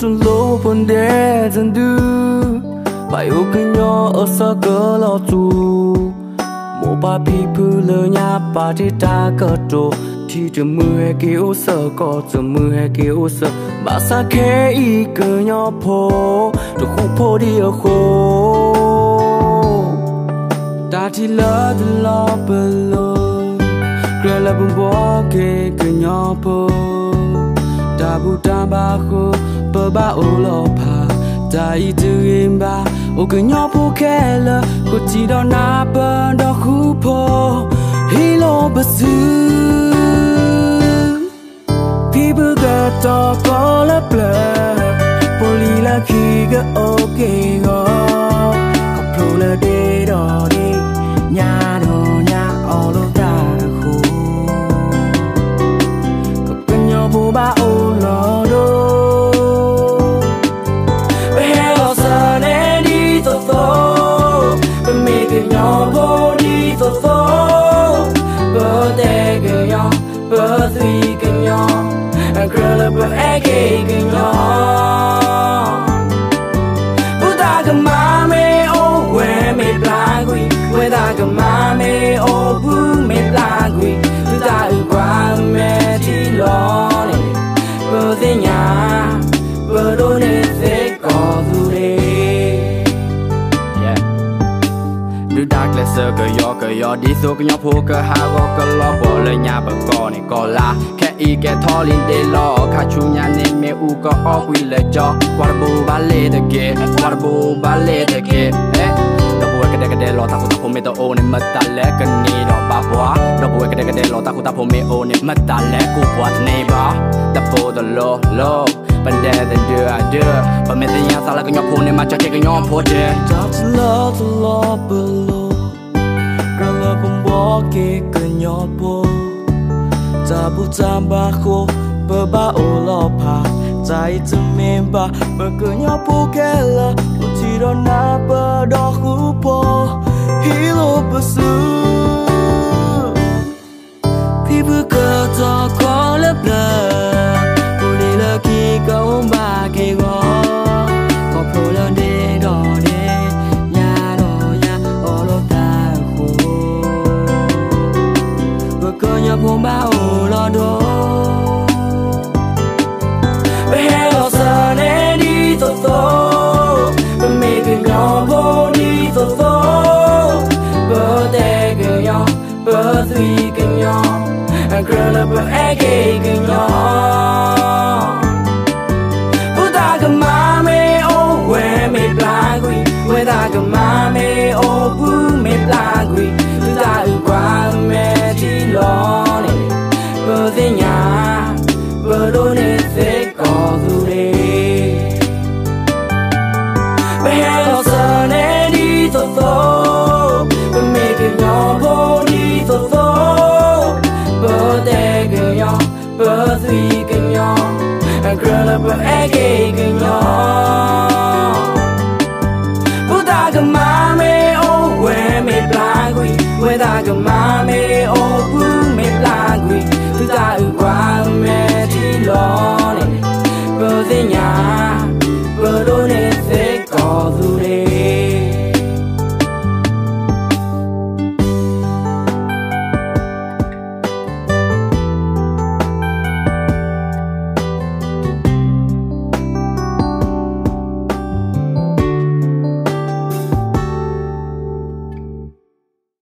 trong lô bồn đê dần đưa bài ô cứ nhỏ ở xa cỡ lo chu mô ba pi pư lơ nhà ba chế ta cỡ trô thì chờ mưa hay kiểu sợ có chờ mưa hay kiểu sợ bà xa khẽ y cỡ nhỏ phô được khu phô đi ở khô ta chỉ lỡ từ lo bờ lô kể là bông bó kê cỡ nhỏ phô ta bu ta ba khô bờ ba ô lo pa ta y tư im ba ô cỡ nhỏ phô khe lơ cô chỉ đó na bờ đó khu phô hi lo bờ sư people got to call a blood Poli la khi ga okay go Kopro la de do di Nya all of that khu Kopinyo bu ba o lo do Be hello son and di to to Be make it your body to to Birthday girl yo Birthday girl yo Girl up a egg in your Buddha mame oh where me blagui Where I can mame oh boo me blagui Buddha uguan me chilone Buddha Budone se kodure Đưa đạc lệ sơ cờ yo đi số cờ nhỏ phô cờ hà gò cờ lo bỏ lời nhà bờ cò này cò la kẻ y kẻ thò lên để lo khá chú nhà nên mẹ u có o quy lời cho qua bù ba lê de kê đó bùa cái đề lo ta phô mẹ tao ô nên mất ta lẽ cần ni đó ba bùa đó bùa cái đề lo ta phô mẹ ô nên mất ta lẽ cụ bùa này ba ta phô đó lo vấn đề đến đưa và mẹ tình nhà sao lại cái nhỏ phô nên mà cho cái nhỏ phô chứ ta lo bờ lô Girl là bông bó kê cờ nhỏ bố Ta bù tam ba khô bờ ba ô lo pa Ta y tư mềm ba bờ cờ nhỏ bố kê là Bù chỉ đó na bờ đó khu bố Hi lô bờ sư Phi bư cờ to khó lấp lờ Bù đi lơ khi câu ba kê gó Có phô lơ đê đỏ đê Cơ nhập hôn ba ô lo đô Be hello son and di to to